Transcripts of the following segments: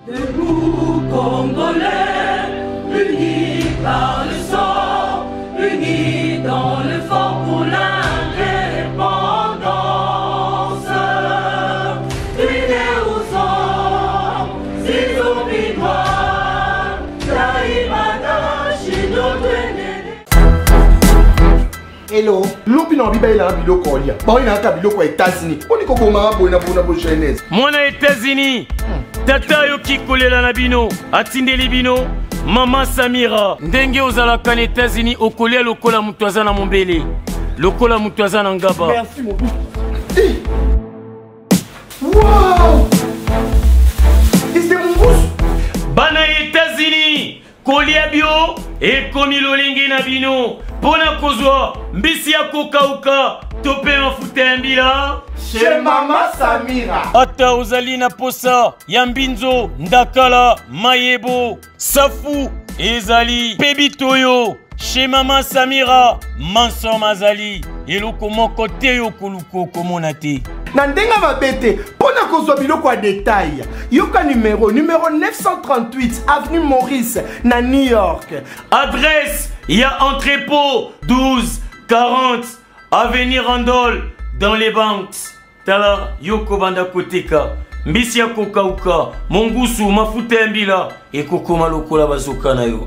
Debout Congolais, unis par le sang, unis dans l'effort pour l'indépendance. Unis aux hommes, ces hommes noirs, Taïmada, Chinois. Hello. Lopi na biba ila biloko olia. Ba ina aka biloko ya États-Unis. Oni ko boma bona bo jeunesse. Mwana États-Unis. Tata yoki kolela na bino. Atindeli bino. Mama Samira. Ndenge ozalaka na États-Unis okolia lokola mutu aza na mombele. Lokola mutu aza na ngaba. Merci mon bout. Wow! C'est mon bout. Bana États-Unis. Kolia bio ekomi lolenge na bino. Pona kozwa mbisi ya kokauka tope mafuta ya mbila Chez Mama Samira. ata ozali na posa ya mbinzo ndakala mayebo safu ezali pebitoyo chez Mama Samira manso mazali eloko moko te yo koluko komona te Na ndenga mabete pona kozwa biloko ya détail. Yoka numéro 938 avenue Maurice na New York. adresse ya entrepôt 1240 avenue Randol dans les banques tala yoko banda koteka mbisi ya kokauka mongusu mafuta ya mbila ekokoma lokola bazoka na yo.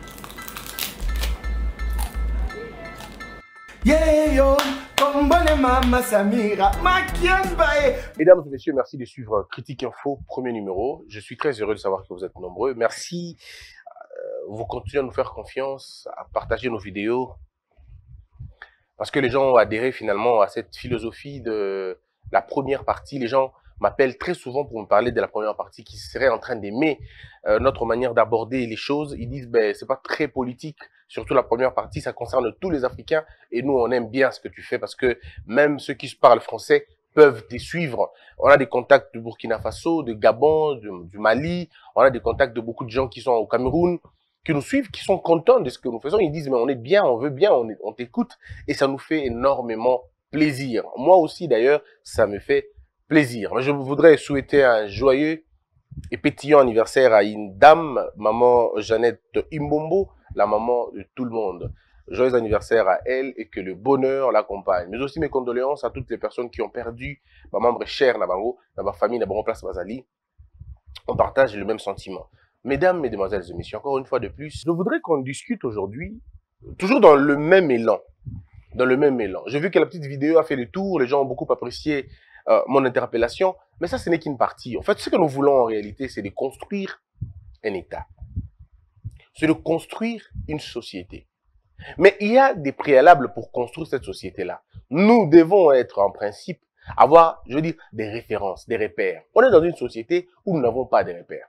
Yeah yo, kombone Mama Samira, makiambae. Mesdames et messieurs, merci de suivre Critique Info, premier numéro. Je suis très heureux de savoir que vous êtes nombreux. Merci, vous continuez à nous faire confiance, à partager nos vidéos. Parce que les gens ont adhéré finalement à cette philosophie de la première partie. Les gens m'appellent très souvent pour me parler de la première partie qui serait en train d'aimer notre manière d'aborder les choses. Ils disent, ben, c'est pas très politique. Surtout la première partie, ça concerne tous les Africains. Et nous, on aime bien ce que tu fais parce que même ceux qui parlent français peuvent te suivre. On a des contacts du Burkina Faso, de Gabon, du Mali. On a des contacts de beaucoup de gens qui sont au Cameroun, qui nous suivent, qui sont contents de ce que nous faisons. Ils disent, mais on est bien, on veut bien, on t'écoute. Et ça nous fait énormément plaisir. Moi aussi, d'ailleurs, ça me fait plaisir. Je voudrais souhaiter un joyeux et pétillant anniversaire à une dame, maman Jeannette Imbombo, la maman de tout le monde. Joyeux anniversaire à elle et que le bonheur l'accompagne. Mais aussi mes condoléances à toutes les personnes qui ont perdu ma membre chère Nabango, dans ma famille Nabango Place Bazali. On partage le même sentiment. Mesdames, mesdemoiselles et messieurs, encore une fois de plus, je voudrais qu'on discute aujourd'hui, toujours dans le même élan. Dans le même élan. J'ai vu que la petite vidéo a fait le tour, les gens ont beaucoup apprécié mon interpellation, mais ça, ce n'est qu'une partie. En fait, ce que nous voulons en réalité, c'est de construire un État. C'est de construire une société. Mais il y a des préalables pour construire cette société-là. Nous devons être, en principe, avoir, je veux dire, des références, des repères. On est dans une société où nous n'avons pas de repères.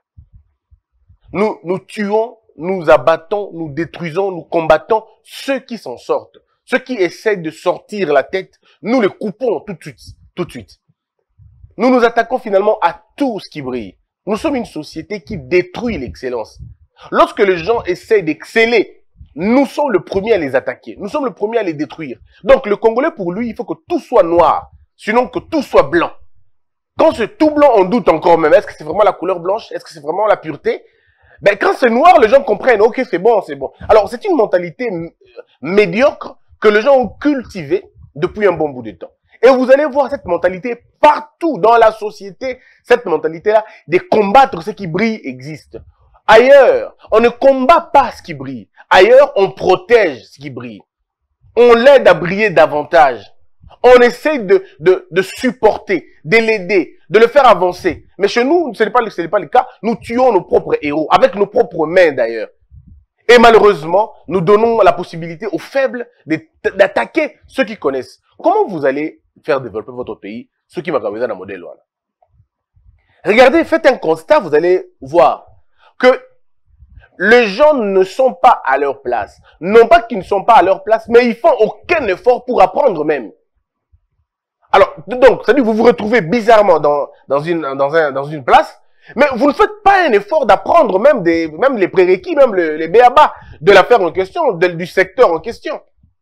Nous tuons, nous abattons, nous détruisons, nous combattons ceux qui s'en sortent. Ceux qui essaient de sortir la tête, nous les coupons tout de suite. Nous nous attaquons finalement à tout ce qui brille. Nous sommes une société qui détruit l'excellence. Lorsque les gens essaient d'exceller, nous sommes le premier à les attaquer. Nous sommes le premier à les détruire. Donc le Congolais, pour lui, il faut que tout soit noir. Sinon que tout soit blanc. Quand c'est tout blanc, on doute encore même. Est-ce que c'est vraiment la couleur blanche? Est-ce que c'est vraiment la pureté? Ben, quand c'est noir, les gens comprennent. Ok, c'est bon, c'est bon. Alors, c'est une mentalité médiocre que les gens ont cultivée depuis un bon bout de temps. Et vous allez voir cette mentalité partout dans la société. Cette mentalité-là de combattre ce qui brille existe. Ailleurs, on ne combat pas ce qui brille. Ailleurs, on protège ce qui brille. On l'aide à briller davantage. On essaie de supporter, de l'aider, de le faire avancer. Mais chez nous, ce n'est pas le cas. Nous tuons nos propres héros, avec nos propres mains d'ailleurs. Et malheureusement, nous donnons la possibilité aux faibles d'attaquer ceux qui connaissent. Comment vous allez faire développer votre pays, ceux qui vont regarder dans le modèle? Regardez, faites un constat, vous allez voir que les gens ne sont pas à leur place. Non pas qu'ils ne sont pas à leur place, mais ils font aucun effort pour apprendre même. Alors, donc, c'est-à-dire que vous vous retrouvez bizarrement dans une place, mais vous ne faites pas un effort d'apprendre même les prérequis, même les b.a.-ba de l'affaire en question, du secteur en question.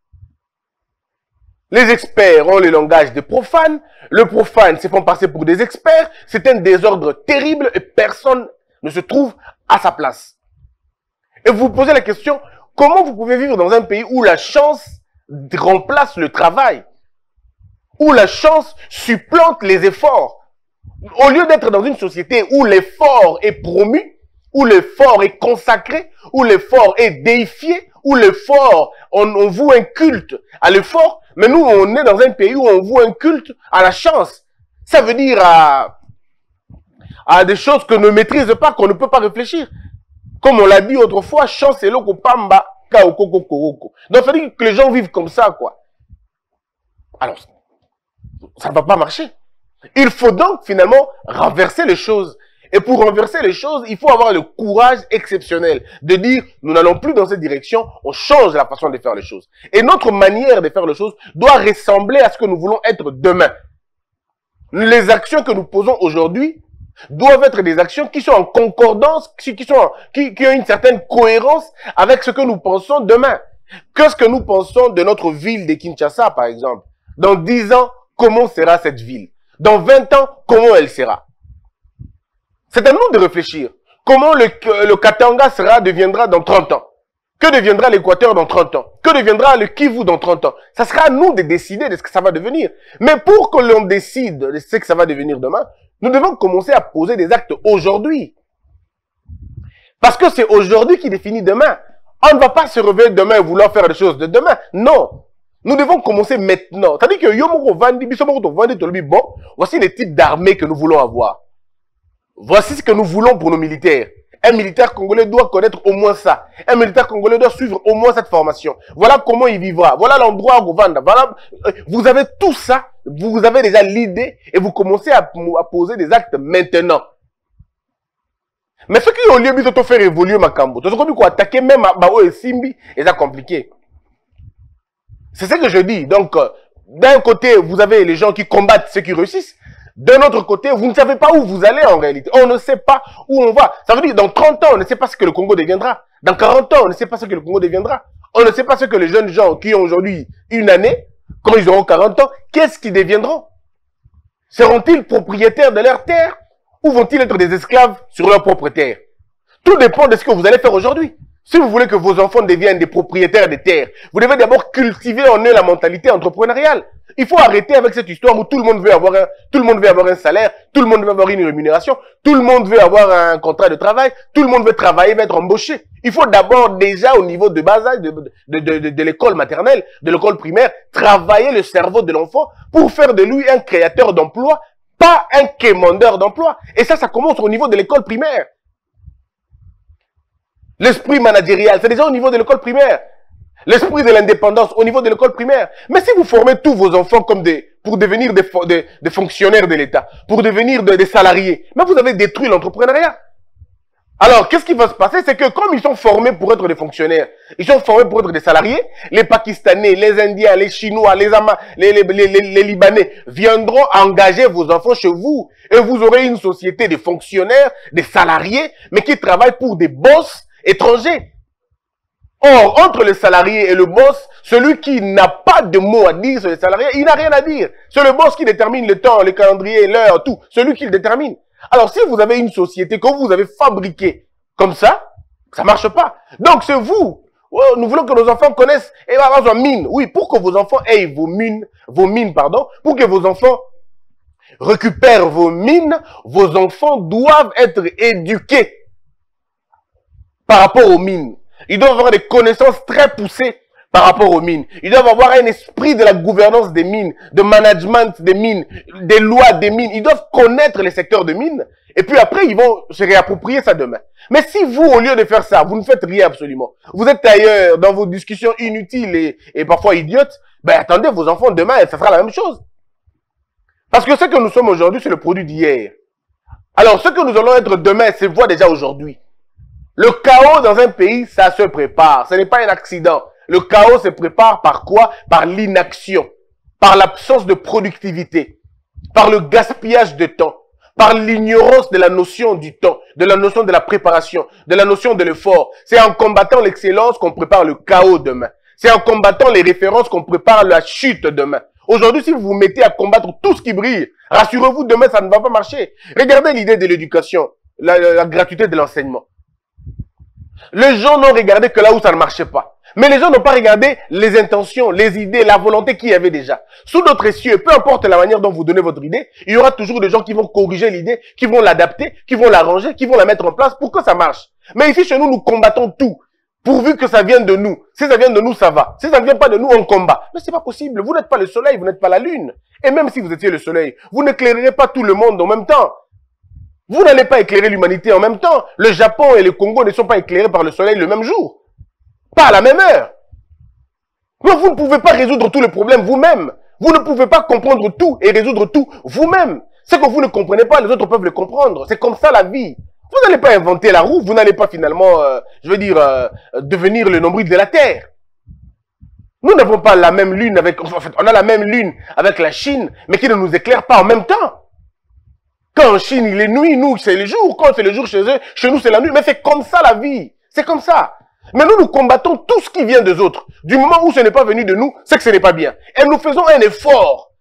Les experts ont le langage des profanes, les profanes se font passer pour des experts, c'est un désordre terrible et personne ne se trouve à sa place. Et vous vous posez la question, comment vous pouvez vivre dans un pays où la chance remplace le travail, où la chance supplante les efforts, au lieu d'être dans une société où l'effort est promu, où l'effort est consacré, où l'effort est déifié, où l'effort, on voue un culte à l'effort, mais nous, on est dans un pays où on voue un culte à la chance. Ça veut dire à des choses qu'on ne maîtrise pas, qu'on ne peut pas réfléchir. Comme on l'a dit autrefois, chance et loko pamba, kaoko koko. Donc, ça veut dire que les gens vivent comme ça, quoi. Alors, ça ne va pas marcher. Il faut donc finalement renverser les choses. Et pour renverser les choses, il faut avoir le courage exceptionnel de dire, nous n'allons plus dans cette direction, on change la façon de faire les choses. Et notre manière de faire les choses doit ressembler à ce que nous voulons être demain. Les actions que nous posons aujourd'hui doivent être des actions qui sont en concordance, qui ont une certaine cohérence avec ce que nous pensons demain. Qu'est-ce que nous pensons de notre ville de Kinshasa, par exemple? Dans 10 ans, comment sera cette ville? Dans 20 ans, comment elle sera? C'est à nous de réfléchir. Comment le Katanga deviendra dans 30 ans? Que deviendra l'Équateur dans 30 ans? Que deviendra le Kivu dans 30 ans? Ça sera à nous de décider de ce que ça va devenir. Mais pour que l'on décide de ce que ça va devenir demain, nous devons commencer à poser des actes aujourd'hui. Parce que c'est aujourd'hui qui définit demain. On ne va pas se réveiller demain et vouloir faire des choses de demain. Non. Nous devons commencer maintenant. C'est-à-dire que bon, voici les types d'armées que nous voulons avoir. Voici ce que nous voulons pour nos militaires. Un militaire congolais doit connaître au moins ça. Un militaire congolais doit suivre au moins cette formation. Voilà comment il vivra. Voilà l'endroit où Vanda. Voilà. Vous avez tout ça. Vous avez déjà l'idée et vous commencez à poser des actes maintenant. Mais ce qui au lieu de faire évoluer Makambo, tout ce qu'on attaquer même à Bao et Simbi, c'est compliqué. C'est ce que je dis. Donc, d'un côté, vous avez les gens qui combattent ceux qui réussissent. D'un autre côté, vous ne savez pas où vous allez en réalité. On ne sait pas où on va. Ça veut dire, dans 30 ans, on ne sait pas ce que le Congo deviendra. Dans 40 ans, on ne sait pas ce que le Congo deviendra. On ne sait pas ce que les jeunes gens qui ont aujourd'hui une année, quand ils auront 40 ans, qu'est-ce qu'ils deviendront? Seront-ils propriétaires de leur terre ou vont-ils être des esclaves sur leur propre terre? Tout dépend de ce que vous allez faire aujourd'hui. Si vous voulez que vos enfants deviennent des propriétaires de terres, vous devez d'abord cultiver en eux la mentalité entrepreneuriale. Il faut arrêter avec cette histoire où tout le monde veut avoir un salaire, tout le monde veut avoir une rémunération, tout le monde veut avoir un contrat de travail, tout le monde veut travailler, veut être embauché. Il faut d'abord déjà au niveau de base âge de l'école maternelle, de l'école primaire, travailler le cerveau de l'enfant pour faire de lui un créateur d'emploi, pas un quémandeur d'emploi. Et ça commence au niveau de l'école primaire. L'esprit managérial, c'est déjà au niveau de l'école primaire. L'esprit de l'indépendance au niveau de l'école primaire. Mais si vous formez tous vos enfants comme pour devenir des fonctionnaires de l'État, pour devenir des salariés, mais vous avez détruit l'entrepreneuriat. Alors, qu'est-ce qui va se passer? C'est que comme ils sont formés pour être des fonctionnaires, ils sont formés pour être des salariés, les Pakistanais, les Indiens, les Chinois, les Libanais viendront engager vos enfants chez vous. Et vous aurez une société de fonctionnaires, des salariés, mais qui travaillent pour des boss étrangers. Or, entre le salarié et le boss, celui qui n'a pas de mot à dire sur les salariés, il n'a rien à dire. C'est le boss qui détermine le temps, le calendrier, l'heure, tout. Celui qui le détermine. Alors, si vous avez une société que vous avez fabriquée comme ça marche pas. Donc, c'est vous. Oh, nous voulons que nos enfants connaissent, mine. Oui, pour que vos enfants aient vos mines, pour que vos enfants récupèrent vos mines, vos enfants doivent être éduqués par rapport aux mines. Ils doivent avoir des connaissances très poussées par rapport aux mines. Ils doivent avoir un esprit de la gouvernance des mines, de management des mines, des lois des mines. Ils doivent connaître les secteurs de mines. Et puis après, ils vont se réapproprier ça demain. Mais si vous, au lieu de faire ça, vous ne faites rien absolument. Vous êtes ailleurs dans vos discussions inutiles et parfois idiotes. Ben attendez, vos enfants demain, ça sera la même chose. Parce que ce que nous sommes aujourd'hui, c'est le produit d'hier. Alors, ce que nous allons être demain, se voit déjà aujourd'hui. Le chaos dans un pays, ça se prépare. Ce n'est pas un accident. Le chaos se prépare par quoi? Par l'inaction, par l'absence de productivité, par le gaspillage de temps, par l'ignorance de la notion du temps, de la notion de la préparation, de la notion de l'effort. C'est en combattant l'excellence qu'on prépare le chaos demain. C'est en combattant les références qu'on prépare la chute demain. Aujourd'hui, si vous vous mettez à combattre tout ce qui brille, rassurez-vous, demain, ça ne va pas marcher. Regardez l'idée de l'éducation. la gratuité de l'enseignement. Les gens n'ont regardé que là où ça ne marchait pas. Mais les gens n'ont pas regardé les intentions, les idées, la volonté qu'il y avait déjà. Sous notre cieux, peu importe la manière dont vous donnez votre idée, il y aura toujours des gens qui vont corriger l'idée, qui vont l'adapter, qui vont l'arranger, qui vont la mettre en place pour que ça marche. Mais ici, chez nous, nous combattons tout. Pourvu que ça vienne de nous. Si ça vient de nous, ça va. Si ça ne vient pas de nous, on combat. Mais c'est pas possible. Vous n'êtes pas le soleil, vous n'êtes pas la lune. Et même si vous étiez le soleil, vous n'éclairerez pas tout le monde en même temps. Vous n'allez pas éclairer l'humanité en même temps. Le Japon et le Congo ne sont pas éclairés par le soleil le même jour. Pas à la même heure. Donc vous ne pouvez pas résoudre tous les problèmes vous-même. Vous ne pouvez pas comprendre tout et résoudre tout vous-même. Ce que vous ne comprenez pas, les autres peuvent le comprendre. C'est comme ça la vie. Vous n'allez pas inventer la roue. Vous n'allez pas finalement, devenir le nombril de la Terre. Nous n'avons pas la même lune avec... En fait, on a la même lune avec la Chine, mais qui ne nous éclaire pas en même temps. Quand en Chine, il est nuit, nous, c'est le jour. Quand c'est le jour chez eux, chez nous, c'est la nuit. Mais c'est comme ça la vie. C'est comme ça. Mais nous combattons tout ce qui vient des autres. Du moment où ce n'est pas venu de nous, c'est que ce n'est pas bien. Et nous faisons un effort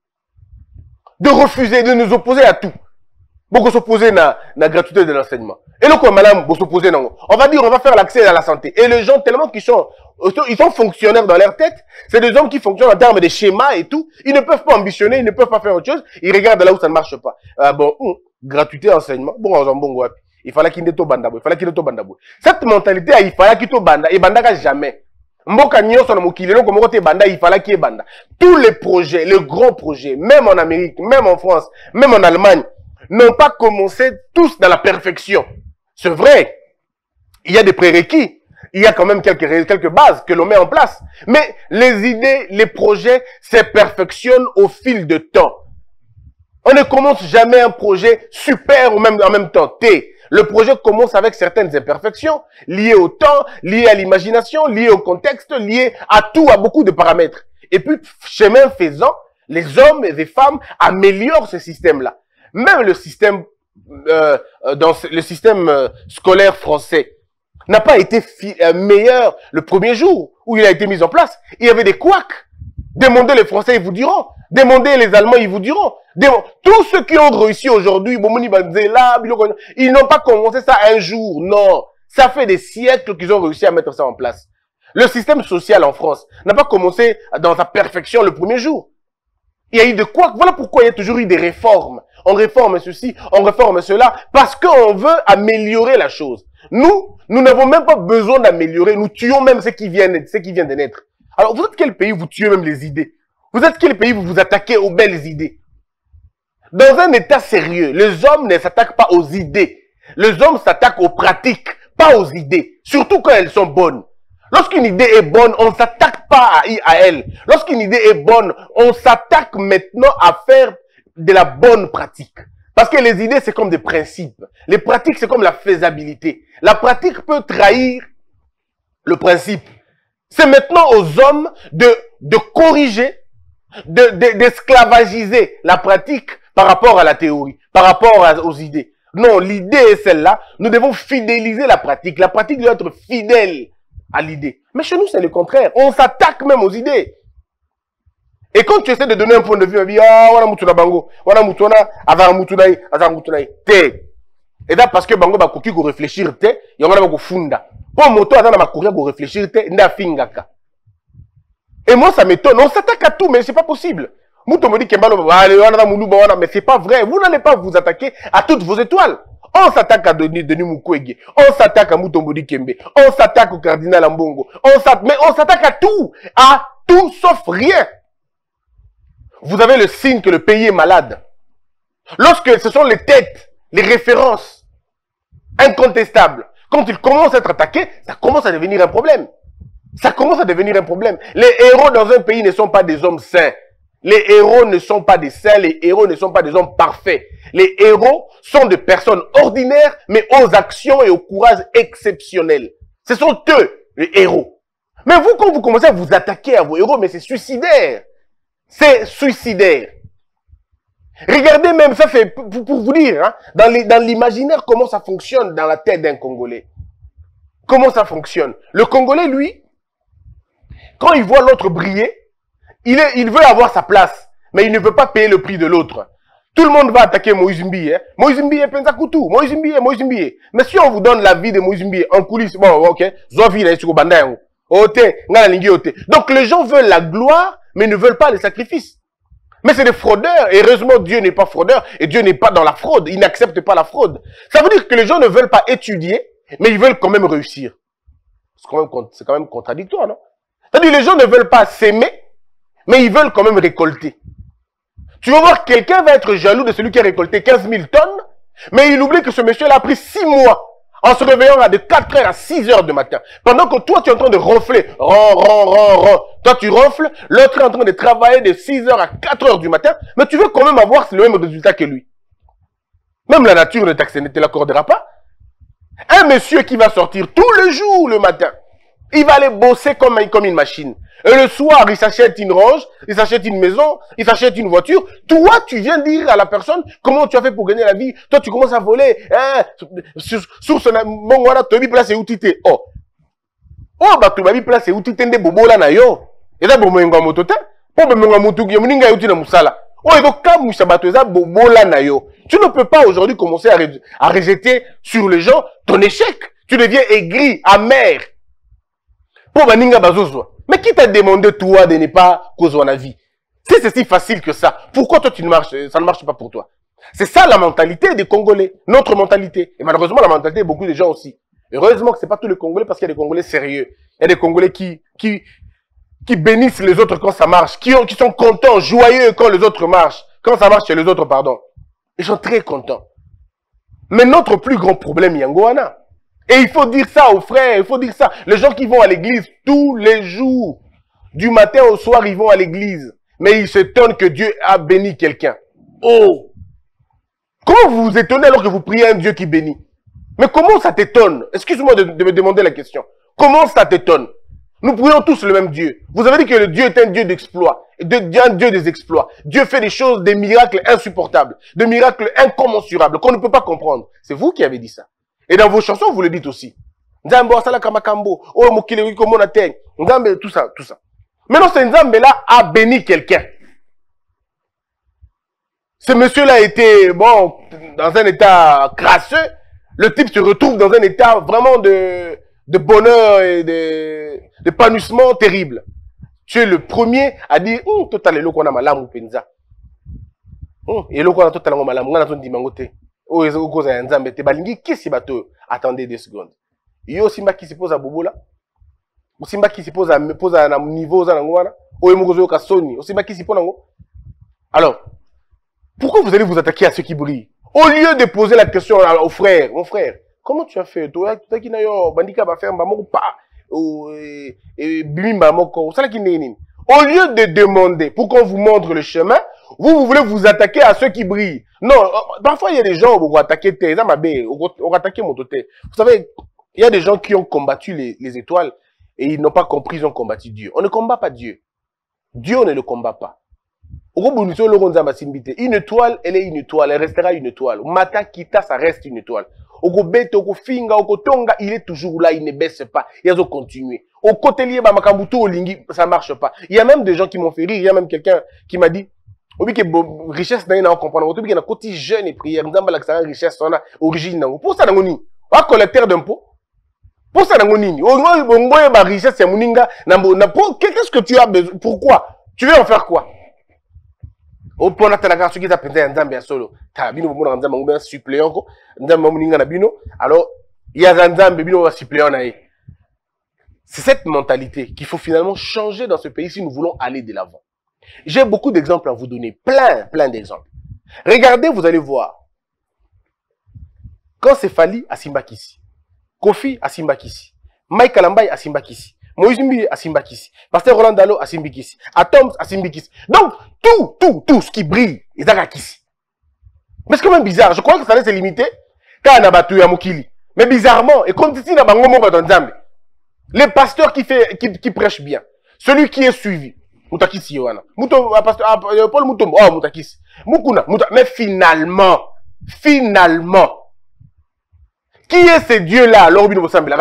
de refuser, de nous opposer à tout. Beaucoup s'opposer à la gratuité de l'enseignement. Et le quoi, madame, vous s'opposer non. On va dire, on va faire l'accès à la santé. Et les gens, tellement qu'ils sont fonctionnaires dans leur tête, c'est des hommes qui fonctionnent en termes de schémas et tout. Ils ne peuvent pas ambitionner, ils ne peuvent pas faire autre chose. Ils regardent là où ça ne marche pas. Gratuité enseignement. Il fallait qu'il n'ait bandabo. Il fallait qu'il n'ait bandabo. Cette mentalité, il fallait qu'il n'ait banda. Et bandaka jamais. Mboka nyo son mokilelo comme côté banda, il fallait qu'il y ait banda. Tous les projets, les grands projets, même en Amérique, même en France, même en Allemagne, n'ont pas commencé tous dans la perfection. C'est vrai. Il y a des prérequis. Il y a quand même quelques bases que l'on met en place. Mais les idées, les projets se perfectionnent au fil de temps. On ne commence jamais un projet super ou même en même temps. Le projet commence avec certaines imperfections liées au temps, liées à l'imagination, liées au contexte, liées à tout, à beaucoup de paramètres. Et puis, chemin faisant, les hommes et les femmes améliorent ce système-là. Même le système, dans le système scolaire français n'a pas été meilleur le premier jour où il a été mis en place. Il y avait des couacs. Demandez les Français, ils vous diront. Demandez les Allemands, ils vous diront. Tous ceux qui ont réussi aujourd'hui, ils n'ont pas commencé ça un jour. Non. Ça fait des siècles qu'ils ont réussi à mettre ça en place. Le système social en France n'a pas commencé dans sa perfection le premier jour. Il y a eu de quoi. Voilà pourquoi il y a toujours eu des réformes. On réforme ceci, on réforme cela, parce qu'on veut améliorer la chose. Nous n'avons même pas besoin d'améliorer. Nous tuons même ceux qui viennent de naître. Alors, vous êtes quel pays vous tuez même les idées? Vous êtes quel pays vous vous attaquez aux belles idées? Dans un état sérieux, les hommes ne s'attaquent pas aux idées. Les hommes s'attaquent aux pratiques, pas aux idées. Surtout quand elles sont bonnes. Lorsqu'une idée est bonne, on ne s'attaque pas à elle. Lorsqu'une idée est bonne, on s'attaque maintenant à faire de la bonne pratique. Parce que les idées, c'est comme des principes. Les pratiques, c'est comme la faisabilité. La pratique peut trahir le principe. C'est maintenant aux hommes de corriger, d'esclavagiser la pratique par rapport à la théorie, par rapport aux idées. Non, l'idée est celle-là. Nous devons fidéliser la pratique. La pratique doit être fidèle à l'idée. Mais chez nous, c'est le contraire. On s'attaque même aux idées. Et quand tu essaies de donner un point de vue, on dit, ah, wana mutuna bango, wana mutuna, azara mutunai, te. Et là, parce que bango ba koki ko réfléchir te, yongana ba ko funda. Pour moto azana ma courir ko réfléchir te, nda fingaka. Et moi, ça m'étonne. On s'attaque à tout, mais c'est pas possible. Mouto me dit Kembalo, allez, wana muluba, wana, mais c'est pas vrai. Vous n'allez pas vous attaquer à toutes vos étoiles. On s'attaque à Denis Mukwege, on s'attaque à Mutombodi Kembe, on s'attaque au cardinal Ambongo, mais on s'attaque à tout sauf rien. Vous avez le signe que le pays est malade. Lorsque ce sont les têtes, les références incontestables, quand ils commencent à être attaqués, ça commence à devenir un problème. Ça commence à devenir un problème. Les héros dans un pays ne sont pas des hommes saints. Les héros ne sont pas des saints, les héros ne sont pas des hommes parfaits. Les héros sont des personnes ordinaires, mais aux actions et au courage exceptionnels. Ce sont eux, les héros. Mais vous, quand vous commencez à vous attaquer à vos héros, mais c'est suicidaire. C'est suicidaire. Regardez même, ça fait, pour vous dire, hein, dans l'imaginaire, comment ça fonctionne dans la tête d'un Congolais. Comment ça fonctionne? Le Congolais, lui, quand il voit l'autre briller, il veut avoir sa place, mais il ne veut pas payer le prix de l'autre. Tout le monde va attaquer Moïse Mbiye. Hein? Moïse Mbiye, pensa Koutou. Moïse Mbiye, Moïse Mbiye. Mais si on vous donne la vie de Moïse Mbiye en coulisses, bon, ok. Zofi, là, sur Banda. Donc les gens veulent la gloire, mais ne veulent pas les sacrifices. Mais c'est des fraudeurs. Et heureusement, Dieu n'est pas fraudeur. Et Dieu n'est pas dans la fraude. Il n'accepte pas la fraude. Ça veut dire que les gens ne veulent pas étudier, mais ils veulent quand même réussir. C'est quand même contradictoire, non? C'est-à-dire que les gens ne veulent pas s'aimer, mais ils veulent quand même récolter. Tu vas voir, quelqu'un va être jaloux de celui qui a récolté 15 000 tonnes, mais il oublie que ce monsieur-là a pris 6 mois en se réveillant de 4 heures à 6 heures du matin. Pendant que toi, tu es en train de ronfler. Toi, tu ronfles, l'autre est en train de travailler de 6 heures à 4 heures du matin, mais tu veux quand même avoir le même résultat que lui. Même la nature ne te l'accordera pas. Un monsieur qui va sortir tous les jours le matin, il va aller bosser comme une machine. Et le soir, il s'achète une range, il s'achète une maison, il s'achète une voiture. Toi, tu viens dire à la personne comment tu as fait pour gagner la vie. Toi, tu commences à voler. Hein, sur son... Bon, voilà, tu as mis place et où tu t'es. Oh, bah, tu as mis place et où tu t'es. Bobo là, na yo. Et là, bobo nga motote. Bobo nga motoki. Moninga yuti na musala. Oh, et donc, quand Moussabatouza, bobo là, na yo. Tu ne peux pas aujourd'hui commencer à rejeter sur les gens ton échec. Tu deviens aigri, amer. Pour baninga bazozo. Mais qui t'a demandé, toi, de ne pas causer la vie? Si c'est si facile que ça, pourquoi toi, ça ne marche pas pour toi? C'est ça la mentalité des Congolais, notre mentalité. Et malheureusement, la mentalité de beaucoup de gens aussi. Heureusement que ce n'est pas tous les Congolais, parce qu'il y a des Congolais sérieux. Il y a des Congolais qui bénissent les autres quand ça marche, qui sont contents, joyeux quand les autres marchent. Quand ça marche chez les autres, pardon. Ils sont très contents. Mais notre plus grand problème, Yangoana. Et il faut dire ça aux frères, il faut dire ça. Les gens qui vont à l'église tous les jours, du matin au soir, ils vont à l'église. Mais ils s'étonnent que Dieu a béni quelqu'un. Oh! Comment vous vous étonnez alors que vous priez un Dieu qui bénit? Mais comment ça t'étonne? Excuse-moi de me demander la question. Comment ça t'étonne? Nous prions tous le même Dieu. Vous avez dit que le Dieu est un Dieu d'exploit, un Dieu des exploits. Dieu fait des choses, des miracles insupportables, des miracles incommensurables qu'on ne peut pas comprendre. C'est vous qui avez dit ça. Et dans vos chansons, vous le dites aussi. Nzambe wasala kamakambo, oh mokile comme on atteint, Nzambe tout ça, tout ça. Maintenant, ce Nzambe là a béni quelqu'un. Ce monsieur-là était, bon, dans un état crasseux. Le type se retrouve dans un état vraiment de bonheur et d'épanouissement terrible. Tu es le premier à dire, total est qu'on a malam ou penza. Et le qu'on a totalement malam, on a ton dimangote. Oh, ils ont causé un Nzambe te balingi, qui s'y bateau? Attendez 2 secondes. Yo simba qui se pose à Bobo là. Ou simba qui se pose à un niveau zanangwana. Oh, emogozo kasoni. Ou simba qui se pose nango. Alors, pourquoi vous allez vous attaquer à ceux qui brillent? Au lieu de poser la question aux frères, mon frère, comment tu as fait? Toi, tu qui n'a yo bandika va faire mbamoko pa. Ou bimba moko. Ça là qui n'est. Au lieu de demander pour qu'on vous montre le chemin, vous voulez vous attaquer à ceux qui brillent. Non, parfois il y a des gens qui vont attaquer on attaquer mon toté. Vous savez, il y a des gens qui ont combattu les étoiles et ils n'ont pas compris, ils ont combattu Dieu. On ne combat pas Dieu. Dieu, on ne le combat pas. Une étoile, elle est une étoile, elle restera une étoile. Mata Kita, ça reste une étoile. Il est toujours là, il ne baisse pas. Il va continuer. Au côté lié, ça ne marche pas. Il y a même des gens qui m'ont fait rire. Il y a même quelqu'un qui m'a dit, richesse n'a rien à comprendre. Il y a un côté jeune et prière. Nous avons la richesse, on a origine. Pour ça, on a collecteur d'impôts. Pour ça, on a richesse, c'est qu'est-ce que tu as besoin? Pourquoi? Tu veux en faire quoi? Au point de la qui t'a un Nzambe solo. T'as bino pour Nzambe un suppléant. Nzambe moninga na bino. Alors, il y a un Nzambe bino un suppléant naï. C'est cette mentalité qu'il faut finalement changer dans ce pays si nous voulons aller de l'avant. J'ai beaucoup d'exemples à vous donner. Plein d'exemples. Regardez, vous allez voir. Quand c'est Fali à Simbakisi, Kofi à Simbakisi, Mike Kalambay à Simbakisi, Moïse Mbiye à Simbakisi, Pasteur Roland Dalo à Simbakisi, Atoms à Simbakisi. Donc, tout ce qui brille, ils ont Kisi. Mais c'est quand même bizarre. Je crois que ça laisse limiter quand on a battu à Mokili. Mais bizarrement, et comme ici, les pasteurs qui prêchent bien, celui qui est suivi, Moutakisi Yohana, Paul Moutom, oh Moutakisi, Mukuna, mais finalement, qui est ce Dieu-là? Alors,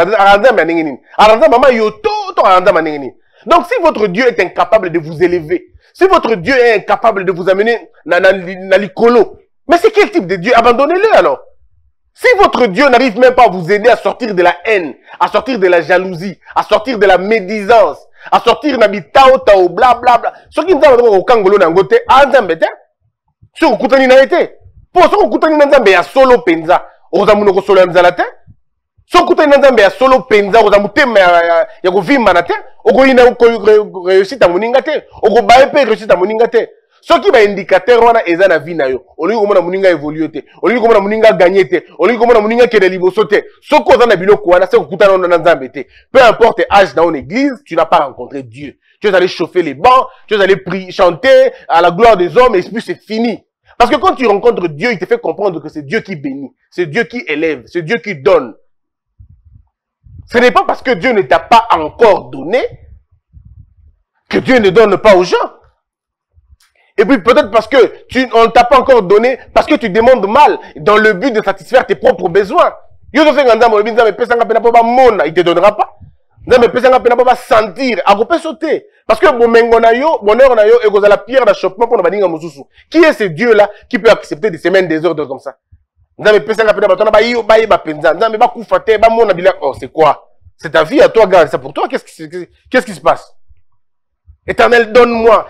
donc, si votre Dieu est incapable de vous élever, si votre Dieu est incapable de vous amener dans l'icolo, Mais c'est quel type de Dieu? Abandonnez-le alors. Si votre Dieu n'arrive même pas à vous aider à sortir de la haine, à sortir de la jalousie, à sortir de la médisance, à sortir de tao tao bla bla bla. Ce qui nous a au Kangolo n'angote, anzambe te. Ce qui coûte ni naïté. Pour ce qui coûte ni n'anzambe ya solo penza. Ozamuno ko solo n'anzala te. Ce qui coûte ni n'anzambe ya solo penza. Ozamute ya ko vimba na te. Oko ina ko réussite à moninga te. Oko baepe réussite à moninga te. Ce qui va indicateur wana eza na vie na yo. Oli ko mona moninga évoluer te. Oli ko mona moninga gagner te. Oli ko mona moninga kede liboso te. Ce ko za na biloko wana, c'est ko kutana na nzambe te. Peu importe âge dans une église, tu n'as pas rencontré Dieu. Tu es allé chauffer les bancs, tu es allé prier, chanter à la gloire des hommes et puis c'est fini. Parce que quand tu rencontres Dieu, il te fait comprendre que c'est Dieu qui bénit, c'est Dieu qui élève, c'est Dieu qui donne. Ce n'est pas parce que Dieu ne t'a pas encore donné que Dieu ne donne pas aux gens. Et puis peut-être parce que on ne t'a pas encore donné, parce que tu demandes mal, dans le but de satisfaire tes propres besoins. Il te donnera pas. Il te sentir, sauter. Parce que bonheur na yo, et la pierre d'achoppement pour nous. Qui est ce Dieu-là qui peut accepter des semaines des ordres comme ça? Oh, c'est quoi? C'est ta vie à toi, gars. C'est pour toi. Qu'est-ce qui se passe? Éternel, donne-moi.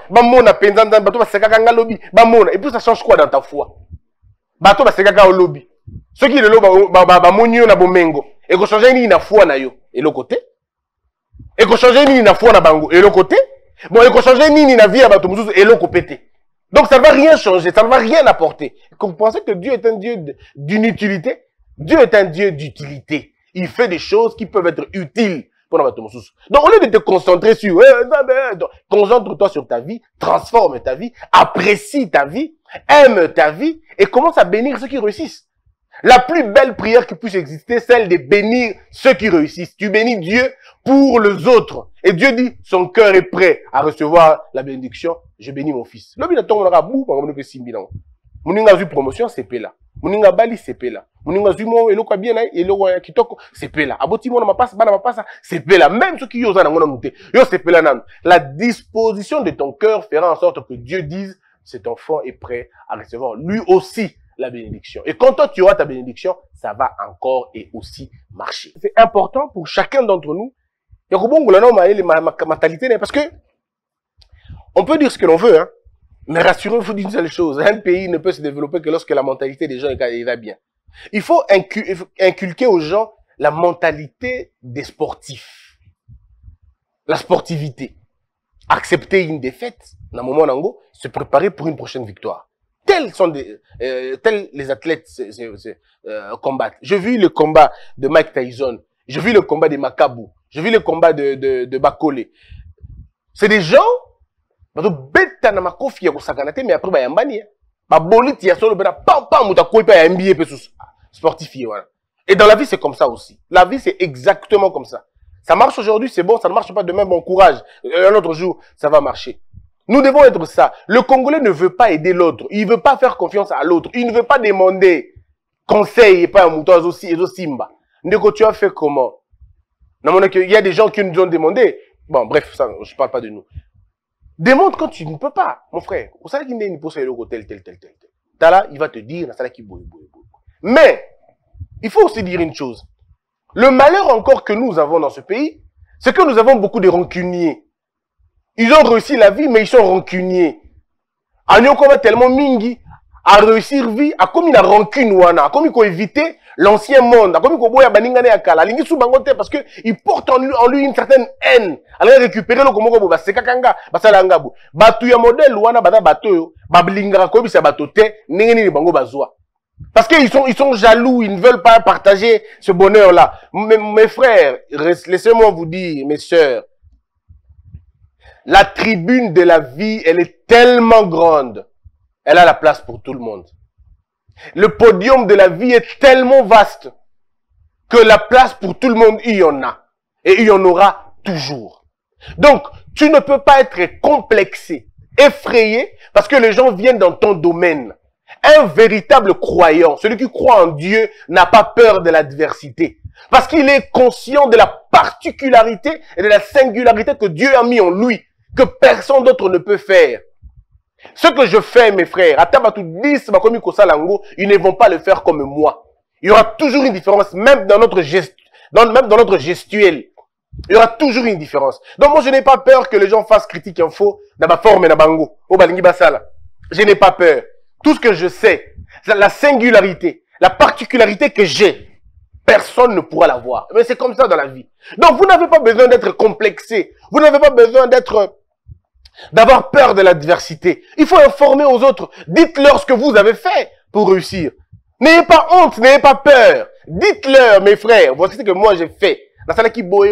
Et puis ça change quoi dans ta foi? Ceux qui le lobby, et qu'on change ni na foi na yo. Et le côté? Et qu'on change ni na foi na bango. Et le côté? Bon, et qu'on change ni na vie à bateau et le côté. Donc ça ne va rien changer, ça ne va rien apporter. Vous pensez que Dieu est un Dieu d'inutilité? Dieu est un Dieu d'utilité. Il fait des choses qui peuvent être utiles. Donc, au lieu de te concentrer sur, concentre-toi sur ta vie, transforme ta vie, apprécie ta vie, aime ta vie et commence à bénir ceux qui réussissent. La plus belle prière qui puisse exister, celle de bénir ceux qui réussissent. Tu bénis Dieu pour les autres. Et Dieu dit, son cœur est prêt à recevoir la bénédiction. Je bénis mon fils. Moninga zu promotion, c'est là. Moninga bali, c'est là. Moninga zu mo eloko bien na eloko ya kitoko, c'est là. Aboti mo na mapasa, bana mapasa, c'est là. Même ceux qui yosa na ngona muté, yo c'est là nan. La disposition de ton cœur fera en sorte que Dieu dise, cet enfant est prêt à recevoir lui aussi la bénédiction. Et quand toi tu auras ta bénédiction, ça va encore et aussi marcher. C'est important pour chacun d'entre nous. Parce que on peut dire ce que l'on veut, hein. Mais rassurez-vous d'une seule chose, un pays ne peut se développer que lorsque la mentalité des gens va bien. Il faut inculquer aux gens la mentalité des sportifs. La sportivité. Accepter une défaite, dans le moment nango, se préparer pour une prochaine victoire. Tels les athlètes combattent. J'ai vu le combat de Mike Tyson, j'ai vu le combat de Makabu, j'ai vu le combat de Bakole. C'est des gens mais après bayambani ba boliti ya solo bena pam pam muta ko pa NBA pe sportifié voilà. Et dans la vie c'est comme ça aussi. La vie c'est exactement comme ça. Ça marche aujourd'hui, c'est bon, ça ne marche pas demain, bon courage. Un autre jour, ça va marcher. Nous devons être ça. Le Congolais ne veut pas aider l'autre, il ne veut pas faire confiance à l'autre, il ne veut pas demander conseil et pas un mouton aussi simba. Ndeko, tu as fait comment? Il y a des gens qui nous ont demandé. Bon bref, ça je parle pas de nous. Demande quand tu ne peux pas, mon frère. Vous savez qu'il n'est ni pour ça, tel. Là, il va te dire, mais, il faut aussi dire une chose. Le malheur encore que nous avons dans ce pays, c'est que nous avons beaucoup de rancuniers. Ils ont réussi la vie, mais ils sont rancuniers. Anyokoma tellement mingi, à réussir vie, à comme il a rancune wana, à comme il faut éviter l'ancien monde, à comme il faut boya baningane akala, lingi sou bangote parce que il porte en lui une certaine haine. Alors récupérer le komoko ba seka kanga, ba sala ngabu. Batu ya modèle wana bada bato yo, ba blingra ko bisa bato te, nengeni ni bango bazwa. Parce qu'ils sont jaloux, ils ne veulent pas partager ce bonheur-là. Mes frères, laissez-moi vous dire, mes sœurs, la tribune de la vie, elle est tellement grande. Elle a la place pour tout le monde. Le podium de la vie est tellement vaste que la place pour tout le monde, il y en a. Et il y en aura toujours. Donc, tu ne peux pas être complexé, effrayé, parce que les gens viennent dans ton domaine. Un véritable croyant, celui qui croit en Dieu, n'a pas peur de l'adversité. Parce qu'il est conscient de la particularité et de la singularité que Dieu a mis en lui, que personne d'autre ne peut faire. Ce que je fais, mes frères, ils ne vont pas le faire comme moi. Il y aura toujours une différence, même dans notre gestuelle. Il y aura toujours une différence. Donc moi, je n'ai pas peur que les gens fassent critique info dans ma forme et dans bango. Je n'ai pas peur. Tout ce que je sais, la singularité, la particularité que j'ai, personne ne pourra l'avoir. Mais c'est comme ça dans la vie. Donc vous n'avez pas besoin d'être complexé. Vous n'avez pas besoin d'avoir peur de l'adversité. Il faut informer aux autres. Dites-leur ce que vous avez fait pour réussir. N'ayez pas honte, n'ayez pas peur. Dites-leur, mes frères, voici ce que moi j'ai fait. La salle qui boye.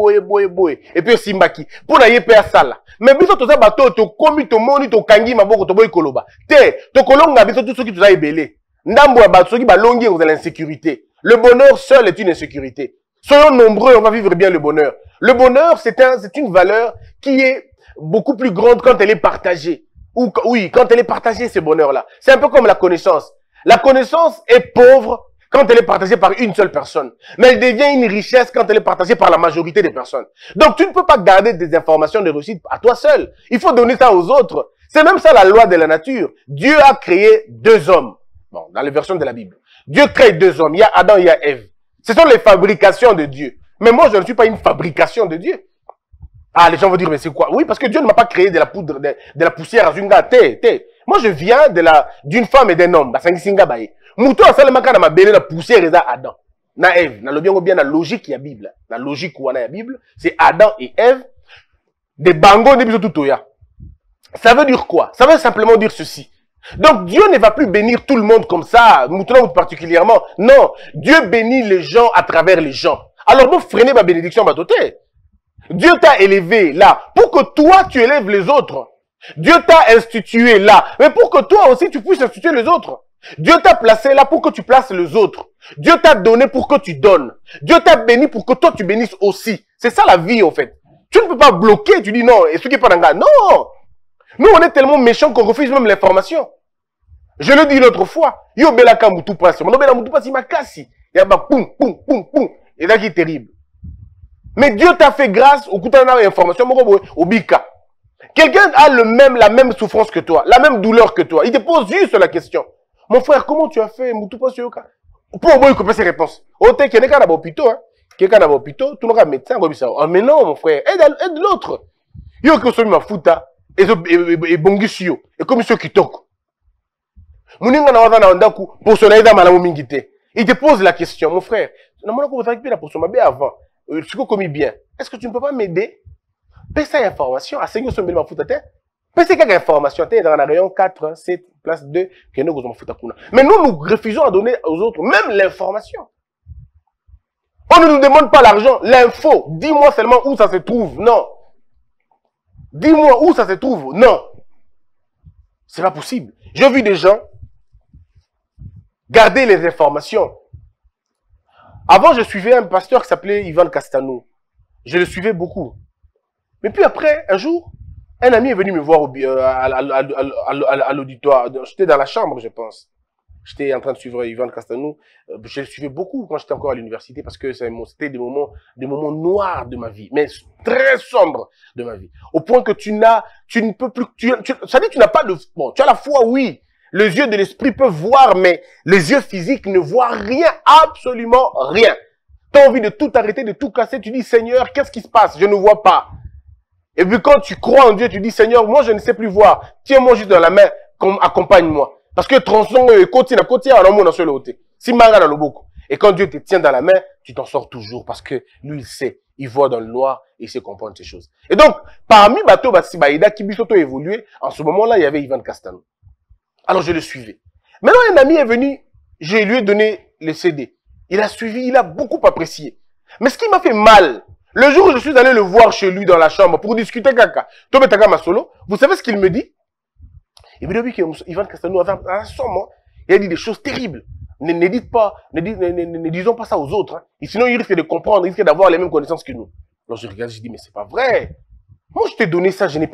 Et puis simbaki. Pour n'ayez pas ça là. Mais biso to za bato to komi to moni to kangi maboko to boy koloba. Te, to kolonga biso tout ce qui tu as ébélé. Ndambo ya bato qui balongi vous avez l'insécurité. Le bonheur seul est une insécurité. Soyons nombreux, on va vivre bien le bonheur. Le bonheur, c'est une valeur qui est beaucoup plus grande quand elle est partagée. Oui, quand elle est partagée, ce bonheur-là. C'est un peu comme la connaissance. La connaissance est pauvre quand elle est partagée par une seule personne. Mais elle devient une richesse quand elle est partagée par la majorité des personnes. Donc, tu ne peux pas garder des informations de réussite à toi seul. Il faut donner ça aux autres. C'est même ça la loi de la nature. Dieu a créé 2 hommes. Bon, dans les versions de la Bible. Dieu crée 2 hommes. Il y a Adam et il y a Ève. Ce sont les fabrications de Dieu. Mais moi, je ne suis pas une fabrication de Dieu. Ah, les gens vont dire, mais c'est quoi? Oui, parce que Dieu ne m'a pas créé de la poudre, de la poussière à Zunga. Moi, je viens d'une femme et d'un homme. Moutou a seulement quand ma belle la poussière et Adam. Na Ève. Na bien la logique, il y a Bible. La logique où on a la Bible, c'est Adam et Ève. Des bangos, des bisous tout ya. Ça veut dire quoi? Ça veut simplement dire ceci. Donc, Dieu ne va plus bénir tout le monde comme ça, Moutou particulièrement. Non. Dieu bénit les gens à travers les gens. Alors, vous freinez ma bénédiction, ma toté. Dieu t'a élevé là pour que toi, tu élèves les autres. Dieu t'a institué là, mais pour que toi aussi, tu puisses instituer les autres. Dieu t'a placé là pour que tu places les autres. Dieu t'a donné pour que tu donnes. Dieu t'a béni pour que toi, tu bénisses aussi. C'est ça la vie, en fait. Tu ne peux pas bloquer, tu dis non, et ce qui est pas dans le non. Nous, on est tellement méchants qu'on refuse même l'information. Je le dis l'autre fois. Yo belaka mutu pasi. Mon bela mutu pasi makasi. Yaba poum, poum, poum, poum. Et là qui est terrible. Mais Dieu t'a fait grâce au kutana information au bika. Quelqu'un a la même souffrance que toi, la même douleur que toi. Il te pose juste la question. Mon frère, comment tu as fait mutu pasi yoka? Pour moi, il couper ses réponses. Ote qui n'est qu'à l'hôpital, hein. Quelqu'un à l'hôpital, tout le monde médecin, oh, mais non, mon frère, aide l'autre. Yo que soit ma futa et bongisio et comme ceux qui toquent. Muninga na wazana wandaku pour son aide à malamu mingite. Il te pose la question, mon frère. Normalement, vous avez la pour son mabé avant. Ce que commis bien. Est-ce que tu ne peux pas m'aider? Paye ça information. À 5 euros, ma futa. Paye ça quelques informations. T'es dans la rayon 4, 7, place 2. Mais nous refusons à donner aux autres même l'information. On ne nous demande pas l'argent, l'info. Dis-moi seulement où ça se trouve. Non. Dis-moi où ça se trouve. Non. C'est pas possible. J'ai vu des gens garder les informations. Avant, je suivais un pasteur qui s'appelait Ivan Castanou. Je le suivais beaucoup. Mais puis après, un jour, un ami est venu me voir à l'auditoire. J'étais dans la chambre, je pense. J'étais en train de suivre Ivan Castanou. Je le suivais beaucoup quand j'étais encore à l'université parce que c'était des moments noirs de ma vie, mais très sombres de ma vie. Au point que tu ne peux plus, ça dit que tu n'as pas de, bon, tu as la foi, oui. Les yeux de l'esprit peuvent voir, mais les yeux physiques ne voient rien, absolument rien. Tu as envie de tout arrêter, de tout casser. Tu dis, Seigneur, qu'est-ce qui se passe? Je ne vois pas. Et puis quand tu crois en Dieu, tu dis, Seigneur, moi je ne sais plus voir. Tiens-moi juste dans la main, accompagne-moi. Parce que tronçon, côté, on a mon seul côté. Si manga dans le beaucoup. Et quand Dieu te tient dans la main, tu t'en sors toujours. Parce que lui, il sait. Il voit dans le noir et il sait comprendre ces choses. Et donc, parmi Bato Batsibaïda, qui bisoto évolué, en ce moment-là, il y avait Ivan Castanou. Alors je le suivais. Maintenant, un ami est venu, je lui ai donné les CD. Il a suivi, il a beaucoup apprécié. Mais ce qui m'a fait mal, le jour où je suis allé le voir chez lui dans la chambre pour discuter kaka, Tobetaka Masolo, vous savez ce qu'il me dit? Il me dit que Ivan Castanou avait un somme, il a dit des choses terribles. Ne dites pas, ne disons pas ça aux autres. Hein. Et sinon, il risque de comprendre, il risque d'avoir les mêmes connaissances que nous. Alors je regarde, je dis, mais c'est pas vrai. Moi, je t'ai donné ça, je n'ai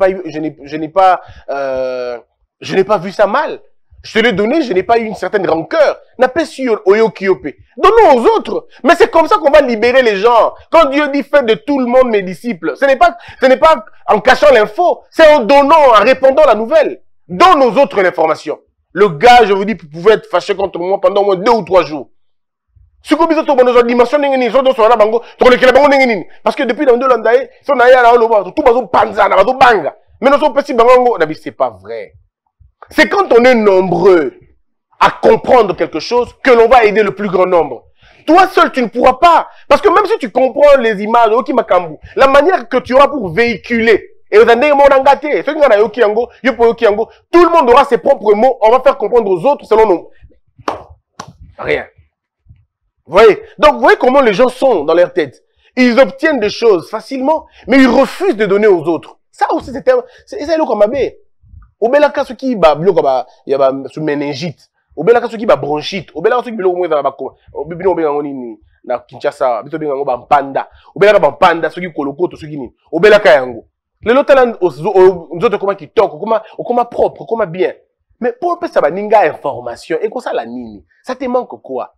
pas vu ça mal. Je te l'ai donné, je n'ai pas eu une certaine rancœur. N'a pas sur Oyo Kyope. Donnons aux autres. Mais c'est comme ça qu'on va libérer les gens. Quand Dieu dit faites de tout le monde mes disciples, ce n'est pas en cachant l'info, c'est en donnant, en répandant la nouvelle. Donne aux autres l'information. Le gars, je vous dis, pouvait être fâché contre moi pendant au moins 2 ou 3 jours. Ce que vous avez dans dimension, parce que depuis dans 2 ans, mais c'est pas vrai. C'est quand on est nombreux à comprendre quelque chose que l'on va aider le plus grand nombre. Toi seul, tu ne pourras pas. Parce que même si tu comprends les images, la manière que tu auras pour véhiculer, et tout le monde aura ses propres mots, on va faire comprendre aux autres selon nous. Rien. Vous voyez? Donc, vous voyez comment les gens sont dans leur tête. Ils obtiennent des choses facilement, mais ils refusent de donner aux autres. Ça aussi, c'est le comme abbé. Au belaka, ce qui va, il y a sous méningite. Au belaka, ce qui va bronchite. Au belaka, ce qui va na Kinshasa, bito benga ngo panda. Au belaka panda, ce qui koloko, to ce qui ni. Au belaka yango. Le lotalan aux autres comment qui toque, comment propre, comment bien. Mais pour que ça va ninga information, et comme ça la nini, ça te manque quoi?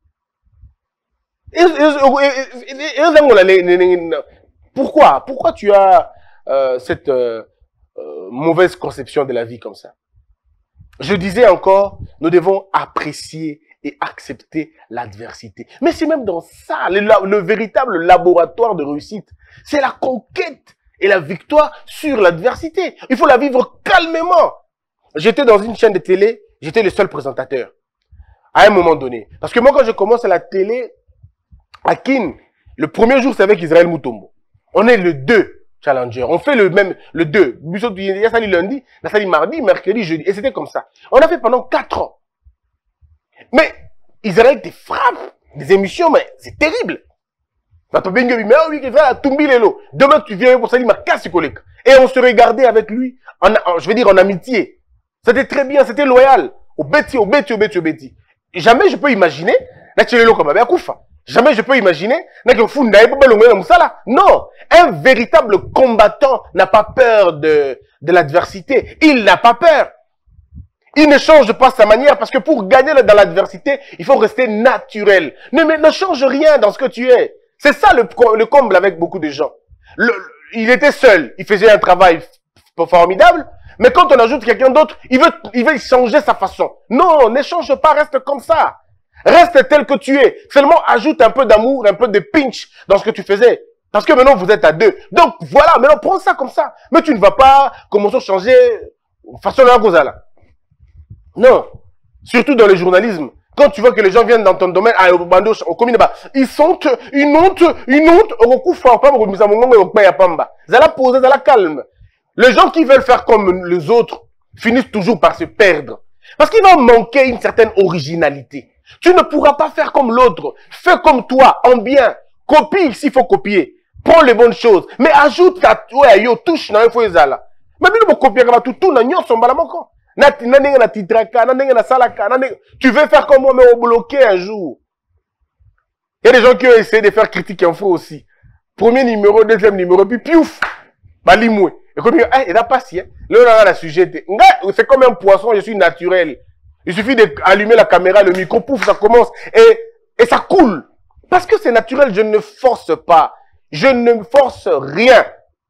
Pourquoi tu as cette mauvaise conception de la vie comme ça? Je disais encore, nous devons apprécier et accepter l'adversité. Mais c'est même dans ça, le véritable laboratoire de réussite. C'est la conquête et la victoire sur l'adversité. Il faut la vivre calmement. J'étais dans une chaîne de télé, j'étais le seul présentateur. À un moment donné. Parce que moi, quand je commence à la télé, à Kin, le premier jour, c'est avec Israël Mutombo. On est le 2 challenger. On fait le 2. Il y a sali lundi, il y a sali mardi, mercredi, jeudi. Et c'était comme ça. On a fait pendant 4 ans. Mais Israël te frappe des émissions, mais c'est terrible. Demain, tu viens pour salir ma casse collègue. Et on se regardait avec lui, je veux dire en amitié. C'était très bien, c'était loyal. Au bêti. Jamais je peux imaginer, jamais je peux imaginer, non, un véritable combattant n'a pas peur de l'adversité. Il n'a pas peur. Il ne change pas sa manière parce que pour gagner dans l'adversité, il faut rester naturel. Ne change rien dans ce que tu es. C'est ça le comble avec beaucoup de gens. Il était seul, il faisait un travail formidable, mais quand on ajoute quelqu'un d'autre, il veut changer sa façon. Non, ne change pas, reste comme ça. Reste tel que tu es. Seulement ajoute un peu d'amour, un peu de pinch dans ce que tu faisais. Parce que maintenant vous êtes à 2. Donc voilà, maintenant prends ça comme ça. Mais tu ne vas pas commencer à changer façon de la cause là. Non. Surtout dans le journalisme. Quand tu vois que les gens viennent dans ton domaine, ils sont une honte, calme. Les gens qui veulent faire comme les autres finissent toujours par se perdre. Parce qu'il va manquer une certaine originalité. Tu ne pourras pas faire comme l'autre. Fais comme toi, en bien. Copie s'il faut copier. Prends les bonnes choses. Mais ajoute ta touche dans un fouet là. Mais tu ne peux copier tout dans son balamoko. Tu veux faire comme moi, mais on bloqué un jour. Il y a des gens qui ont essayé de faire critique info aussi. Premier numéro, deuxième numéro, puis piouf, balimoué. Et comme il n'a pas si, là on a la sujet. C'est comme un poisson, je suis naturel. Il suffit d'allumer la caméra, le micro, pouf, ça commence et ça coule. Parce que c'est naturel, je ne force pas. Je ne force rien.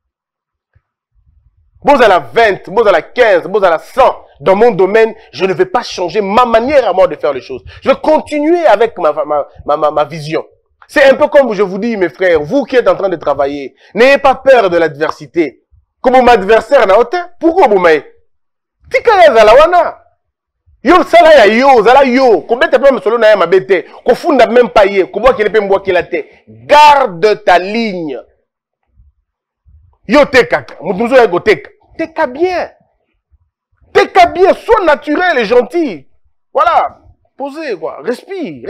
Bon à la 20, bon à la 15, bon à la 100. Dans mon domaine, je ne vais pas changer ma manière à moi de faire les choses. Je vais continuer avec ma vision. C'est un peu comme je vous dis, mes frères, vous qui êtes en train de travailler, n'ayez pas peur de l'adversité. Comme mon adversaire n'a autant, pourquoi vous m'avez? Tika zalawana. Yo sala ya yo, zala yo. Combien de temps solo na ya mabete? Ko funda même pas yé. Ko bois qu'il peut bois qu'il a té. Garde ta ligne. Yo te kaka. Mutuzo ya go teka. Teka bien. Teka bien. Sois naturel et gentil. Voilà. Posez quoi. Respire.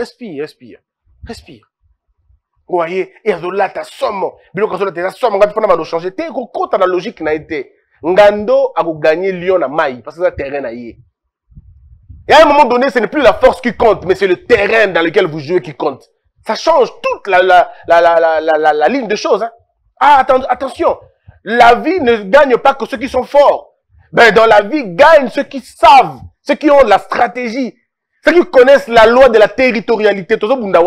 Vous voyez, et azola ta somme. Bilo kazola ta somme. Ngati fana ba changer. Te ko kota na logique na été. Ngando a gagné Lyon na Maï parce que ça terrain na yé. Et à un moment donné, ce n'est plus la force qui compte, mais c'est le terrain dans lequel vous jouez qui compte. Ça change toute la ligne de choses. Hein. Ah, attention. La vie ne gagne pas que ceux qui sont forts. Ben, dans la vie, gagnent ceux qui savent, ceux qui ont de la stratégie, ceux qui connaissent la loi de la territorialité.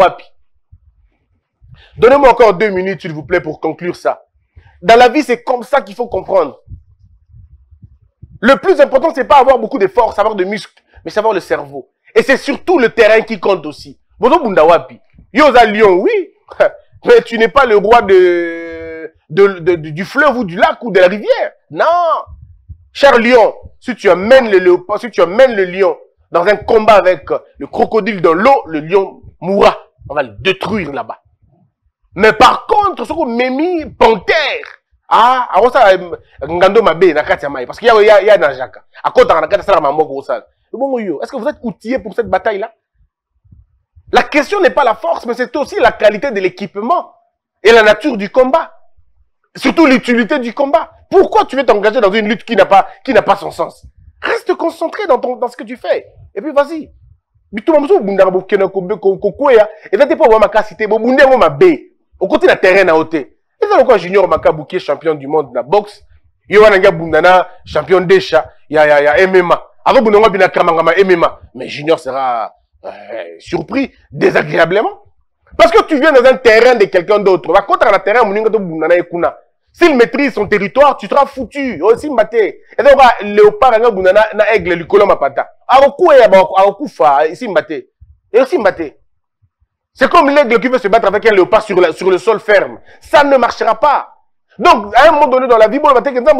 Donnez-moi encore 2 minutes, s'il vous plaît, pour conclure ça. Dans la vie, c'est comme ça qu'il faut comprendre. Le plus important, c'est pas avoir beaucoup de force, avoir de muscles, mais savoir le cerveau. Et c'est surtout le terrain qui compte aussi. Bozo Bundawapi. Yoza Lyon, oui. Mais tu n'es pas le roi du fleuve ou du lac ou de la rivière. Non. Cher lion, si tu amènes le léopard, si tu amènes le lion dans un combat avec le crocodile dans l'eau, le lion mourra. On va le détruire là-bas. Mais par contre, ce qu'on m'a mis panthère. Ah, avant ça, Ngando Mabe, Nakatia Maï. Parce qu'il y a Najaka. À côté, Nakata Salama Mogo Sal. Est-ce que vous êtes outillé pour cette bataille-là? La question n'est pas la force, mais c'est aussi la qualité de l'équipement et la nature du combat. Surtout l'utilité du combat. Pourquoi tu veux t'engager dans une lutte qui n'a pas son sens? Reste concentré dans ce que tu fais. Et puis vas-y. Au côté de la terrain à ôter. Et ça, pourquoi Junior Makabu qui est champion du monde de la boxe, Yohananga Bundana, champion d'Echa, il y a MMA. Avant Bundana Bina Kamangama MMA. Mais Junior sera surpris désagréablement. Parce que tu viens dans un terrain de quelqu'un d'autre. Va contre un terrain, s'il maîtrise son territoire, tu seras foutu. Aussi mbaté. Et donc, léopard, na aigle, l'icolo mapata. Aroku et aroku fa, ici mbaté. Et aussi mbaté. C'est comme l'aigle qui veut se battre avec un léopard sur le sol ferme. Ça ne marchera pas. Donc, à un moment donné dans la vie,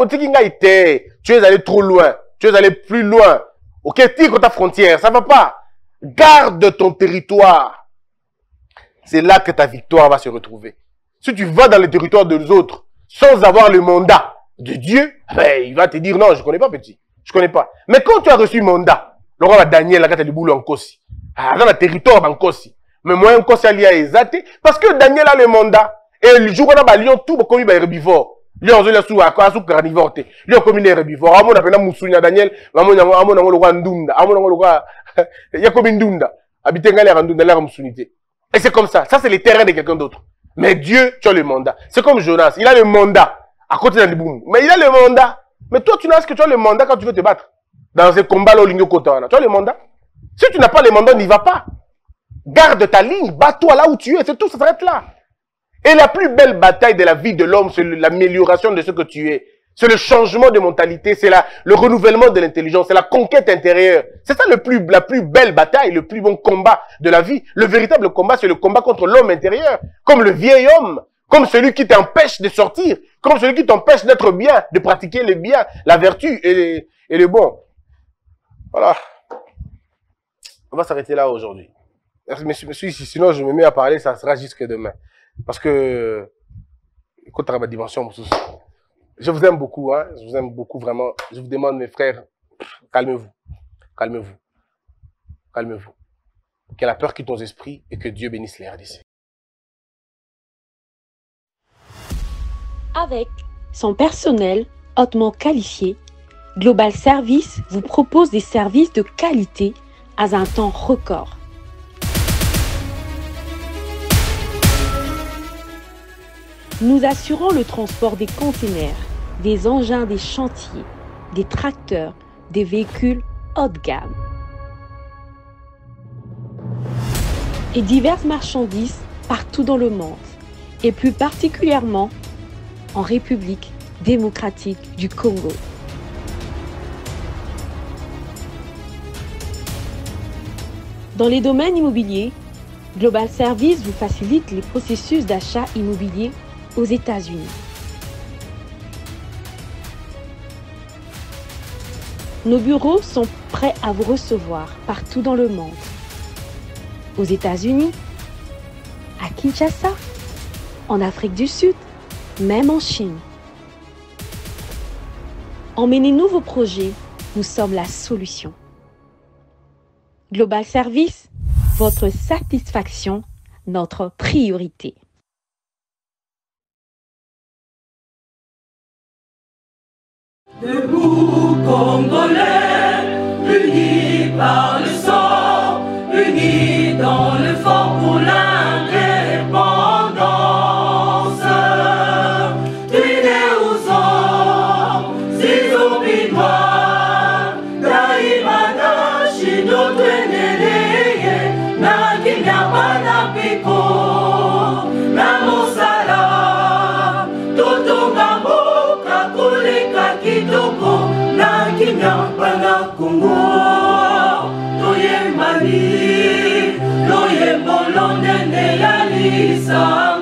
tu es allé trop loin. Tu es allé plus loin. Ok, tire ta frontière. Ça va pas. Garde ton territoire. C'est là que ta victoire va se retrouver. Si tu vas dans le territoire des autres sans avoir le mandat de Dieu, ben, il va te dire non, je connais pas petit. Je connais pas. Mais quand tu as reçu mandat, le roi Daniel, la du boulot en Kossi. Dans le territoire en Kossi. Mais moi, en Kossi, il y a exaté. Parce que Daniel a le mandat. Et le jour où on a lion, tout, comme il est herbivore. Lion, il est sous carnivore. Lion, comme il est herbivore. Amon a fait un moussounia Daniel. Amon a le roi Ndunda. Amon a le roi. Il y a comme Ndunda. Habiter l'air Ndunda, l'air moussounité. Et c'est comme ça. Ça, c'est les terrains de quelqu'un d'autre. Mais Dieu, tu as le mandat. C'est comme Jonas. Il a le mandat. À côté d'un boum. Mais il a le mandat. Mais toi, tu n'as que tu as le mandat quand tu veux te battre. Dans ces combats-là, tu as le mandat. Si tu n'as pas le mandat, n'y va pas. Garde ta ligne. Bats-toi là où tu es. C'est tout. Ça s'arrête là. Et la plus belle bataille de la vie de l'homme, c'est l'amélioration de ce que tu es. C'est le changement de mentalité, c'est le renouvellement de l'intelligence, c'est la conquête intérieure. C'est ça la plus belle bataille, le plus bon combat de la vie. Le véritable combat, c'est le combat contre l'homme intérieur. Comme le vieil homme, comme celui qui t'empêche de sortir, comme celui qui t'empêche d'être bien, de pratiquer le bien, la vertu et le bon. Voilà. On va s'arrêter là aujourd'hui. Sinon, je me mets à parler, ça sera jusque demain. Parce que, écoute, ma dimension, je vous aime beaucoup, hein. Je vous aime beaucoup, vraiment. Je vous demande, mes frères, calmez-vous. Calmez-vous. Calmez-vous. Que la peur quitte nos esprits et que Dieu bénisse les RDC. Avec son personnel hautement qualifié, Global Service vous propose des services de qualité à un temps record. Nous assurons le transport des containers, des engins des chantiers, des tracteurs, des véhicules haut de gamme et diverses marchandises partout dans le monde, et plus particulièrement en République démocratique du Congo. Dans les domaines immobiliers, Global Service vous facilite les processus d'achat immobilier aux États-Unis. Nos bureaux sont prêts à vous recevoir partout dans le monde. Aux États-Unis, à Kinshasa, en Afrique du Sud, même en Chine. Emmenez-nous vos projets, nous sommes la solution. Global Service, votre satisfaction, notre priorité. Debout Congolais, unis par le sang, unis dans le fort pour l'indépendance. Tués aux hommes, si opinois, Daimana, Chino, Tweneleye, Nakinyabana Piko, Namosala, Totongambo, Kakuleka Kitoko, Nakinyabana. Isa